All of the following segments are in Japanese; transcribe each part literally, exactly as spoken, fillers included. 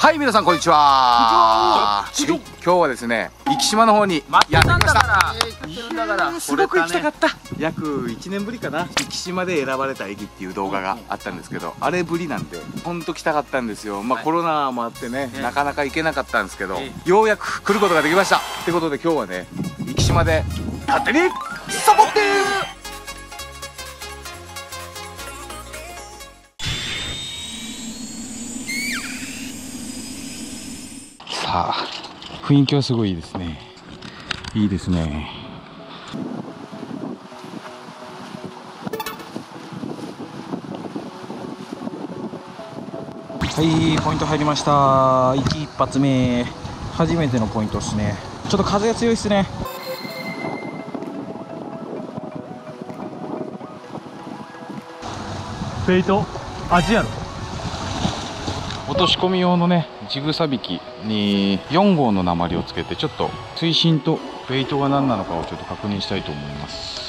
はい、皆さんこんにちは。今日はですね、壱岐島の方にやってきました。すごく行きたかった。約いちねんぶりかな、壱岐島で選ばれた駅っていう動画があったんですけど、あれぶりなんでほんと来たかったんですよ。まあコロナもあってね、なかなか行けなかったんですけど、ようやく来ることができました。ってことで今日はね、壱岐島で勝手にサボってー。さあ、雰囲気はすごいいいですね。いいですね。はい、ポイント入りました。行き一発目、初めてのポイントですね。ちょっと風が強いですね。 フェイトアジアの落とし込み用のね、ジグサ引きによん号の鉛をつけて、ちょっと水深とフェイトが何なのかをちょっと確認したいと思います。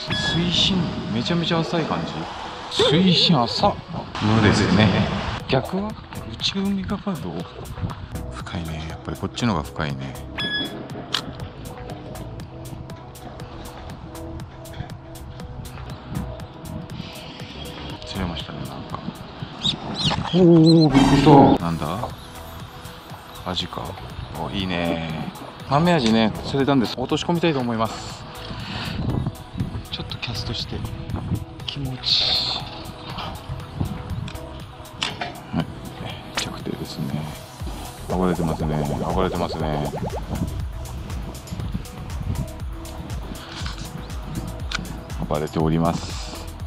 水深めちゃめちゃ浅い感じ。水深浅っのですよね。逆は内海側がどう？深いね。やっぱりこっちの方が深いね。釣れましたね、なんか。おお、びっくりした。なんだ、アジか。お、いいね。豆アジね、釣れたんです。落とし込みたいと思います。ちょっとキャストして気持ちいい。はい、着底ですね。暴れてますね、暴れてますね。暴れております。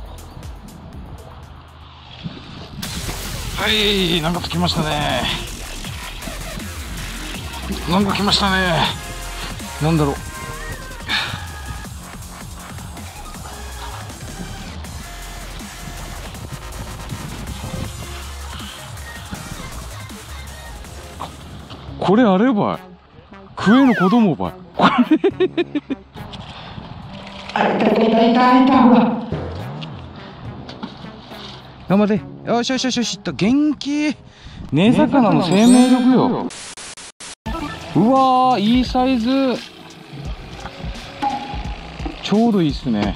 はい、なんか来ましたね。なんか来ましたね。なんだろう。これあればい。クエの子供ばい。これ。あ、いたいたいたいたいた、ほら。頑張れ。よしよしよしよし、いった。元気。根魚の生命力よ。うわー、いいサイズ。ちょうどいいっすね。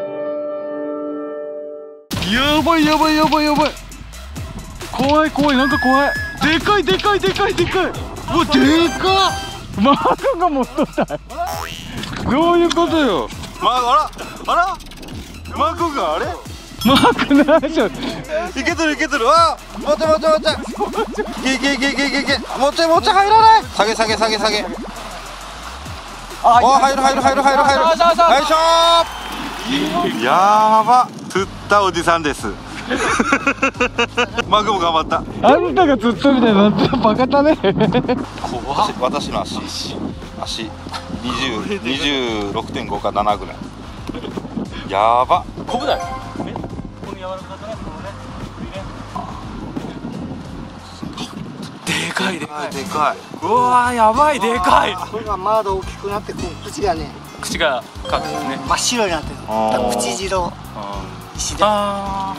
やばいやばいやばいやばい。怖い怖い、なんか怖い。でかいでかいでかいでかい。うわ、でかっ。マークが持っとった。どういうことよ。 まあ、あらあらマークがあれマークないじゃん。 いけてるいけてる。あー、待て待て待て。いけいけいけいけいけ。もちもち入らない。下げ下げ下げ下げ。あ、入る入る入る入る入る。よいしょー。やば、釣ったおじさんです。マークも頑張った。 あんたが釣ったみたいな、バカだね。 怖っ。私の足足にじゅう、にじゅうろくてんごかななぐらい。やば。 こぶだよ。この柔らかくなってもね。でかいでかいでかい。 うわー、やばい、でかい。 これがまだ大きくなってこう口がね、 口がかくね、 真っ白になってる。 あー、 口白石で。 あ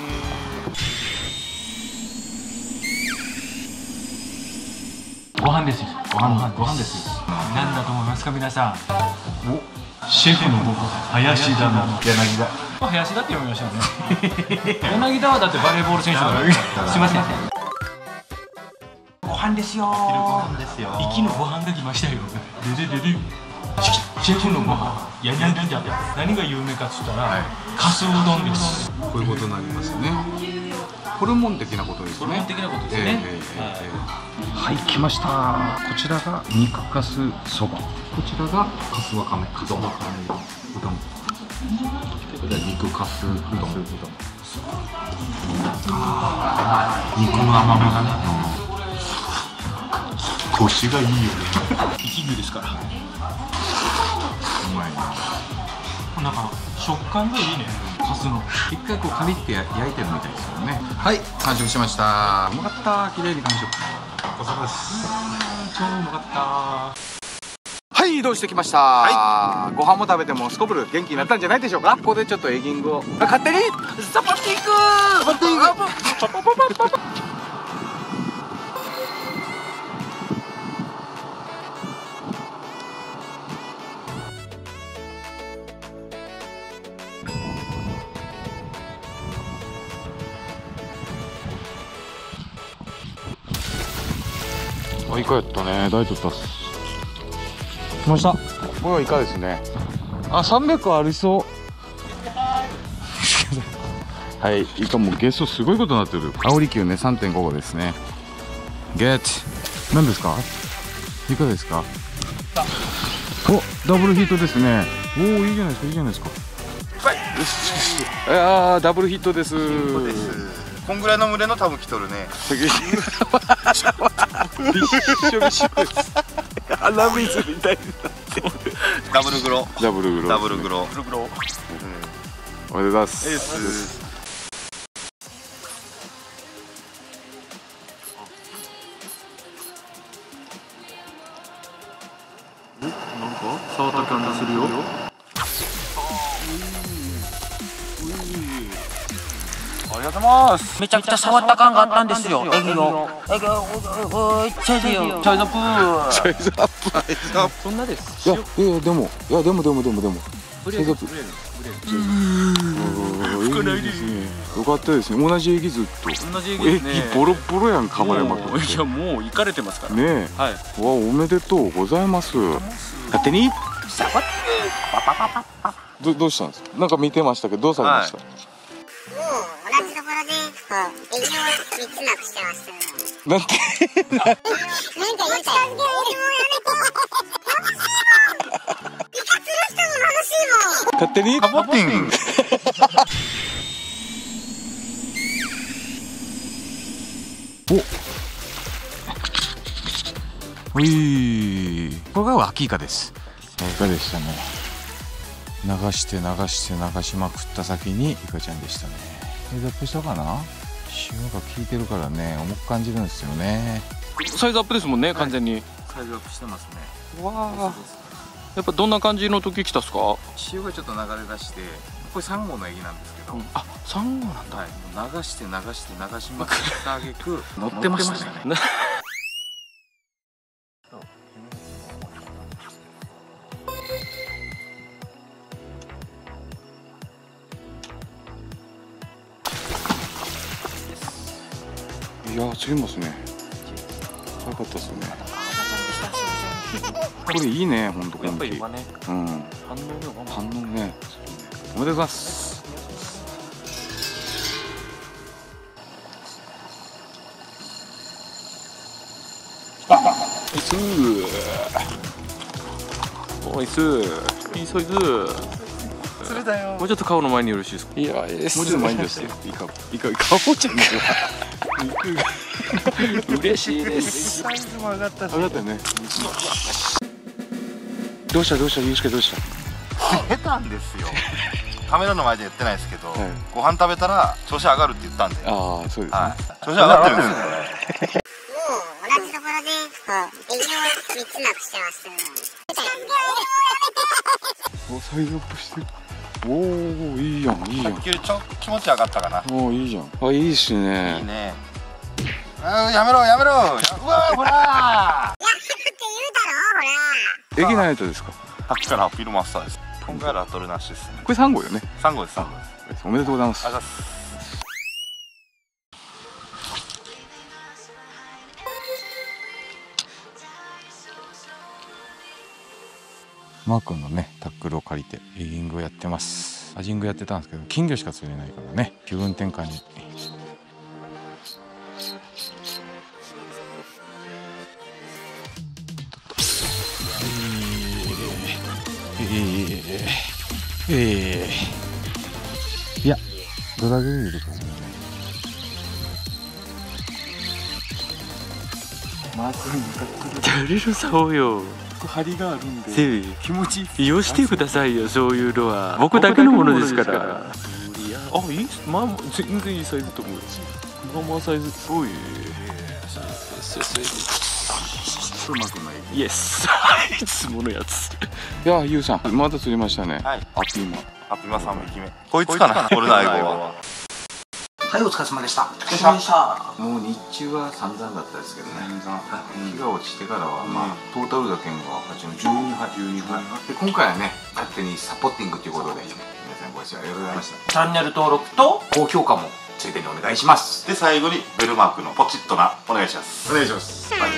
ー、ご飯ですよ。ご飯ご飯ですよ。なんだと思いますか皆さん。お、シェフの僕、林田の柳田。林田って読みましたよね。柳田はだってバレーボール選手だから。すいません。ご飯ですよ。ご飯ですよ。息のご飯が来ましたよ。でででで。シェフのご飯、柳田。何が有名かっつったら、かすうどんです。 こういうことになりますね。ホルモン的なことですね。 ホルモン的なことですね。 はい、来ました。こちらが肉かすそば。こちらがかすわかめ。かすわかめうどん。これが肉かすうどん。ああ、肉の甘みがね。コシがいいよね。 息牛ですから。 うまいな。 なんか食感がいいね。かすの。 一回こうカリって焼いてるみたいですよね。はい、完食しました。うまかった。綺麗に完食。 お疲れ様です。超うまかった。 はい、移動してきました。はい、ご飯も食べてもすこぶる元気になったんじゃないでしょうか。ここでちょっとエギングを勝手にサポっていく。サポっていく。 あ、イカやったね。大取ったっす。 来ました。これはイカですね。あ、さんびゃくありそう。はい、イカもゲソすごいことになってる。青り級ね、さんてんご ですね。ゲット。何ですか？イカですか？お、ダブルヒットですね。おお、いいじゃないですか、いいじゃないですか。はい。ああ、ダブルヒットです。 こんぐらいの群れの多分来とるね。 びっしょびしょです。鼻水みたいになってる。 ダブルグロ。 ダブルグロ。 ダブルグロ。 おはようございます。 エース。 触った感じするよ。 ありがとうございます。 めちゃくちゃ触った感があったんですよ。エギを。エギを。おい、チャイズよ。チャイズアップ。 チャイズアップ。 そんなです。 いや、いや、でも、いや、でも、でも、でも、でも。チャイズアップ。少ないですね。よかったですね。同じエギずっと。 同じエギですね。 エギボロボロやん、噛まれまくって。 いや、もう行かれてますから。 ねえ。 はい。 わ、おめでとうございます。勝手に。ど、どうしたんですか。なんか見てましたけど、どうされました。 もう同じところで、こう、エギを三つなくしてました。 なんて。 なんか言うたよ。 勝手に。 サポッティング。 お。い。これが脇イカです。イカでしたね。流して流して流しまくった先にイカちゃんでしたね。サイズアップしたかな。塩が効いてるからね、重く感じるんですよね。 サイズアップですもんね、完全に。 サイズアップしてますね。 わあ。やっぱどんな感じの時来たっすか。 潮がちょっと流れ出して、これサンゴのエギなんですけど、うん、 あ、サンゴなんだ。 はい、流して流して流しまくったあげく乗ってましたね。いやー、釣れますね。よかったですね。これいいね、本当。 やっぱり今ね。 うん。 反応ね。 反応ね。おめでとうございます。あ、ナイスー。ナイス。いいサイズ。 釣れたよ。 もうちょっと顔の前によろしいですか。いや、ええ。 もうちょっと前にですよ。イカ、イカ、イカポちゃんですよ。 嬉しいです。 サイズも上がったし。 上がったよね。どうしたどうしたゆうすけどうした。 下手なんですよ。カメラの前で言ってないですけど、ご飯食べたら調子上がるって言ったんで。 ああ、そうですね。 調子上がってるんですよ。 もう同じところで、こう、エギを三つなくしてました。 お、サイズアップしてる。おお、いいやん、いいやん。 さっきよりちょっと気持ち上がったかな。 おお、いいじゃん。あ、いいっすね。 いいね。あ、やめろやめろ。うわ、ほら。 やめろって言うだろ、ほら。 エギ何やったですか。 さっきからアピールマスターです。今回はラトルなしですね。 これサンゴよね。 サンゴです。サンゴです。 おめでとうございます。 ありがとうございます。 マー君のねタックルを借りてエギングをやってます。アジングやってたんですけど金魚しか釣れないからね、気分転換に。えー、えー、いやドラグいるからね。マー君にタックルやれるそうよ。 張りがあるんで気持ちいい。 よしてくださいよ、そういうのは僕だけのものですから。あ、いいっす。まあ全然いいサイズと思うし、まあまあサイズ。おい、 うまくない。 イエス。いつものやつ。 いや、ゆうさんまだ釣りましたね。 はい。 アピーマアピーマさんびきめ。こいつかな。俺の相棒は。 はい、お疲れ様でした。 もう日中は散々だったですけどね。日が落ちてからはまあトータル打点がはちのじゅうにはい、じゅうにはいで、今回はね勝手にサポッティングということで皆さんご視聴ありがとうございました。 チャンネル登録と高評価もついでにお願いします。 で最後にベルマークのポチッとなお願いします。 お願いします。はい。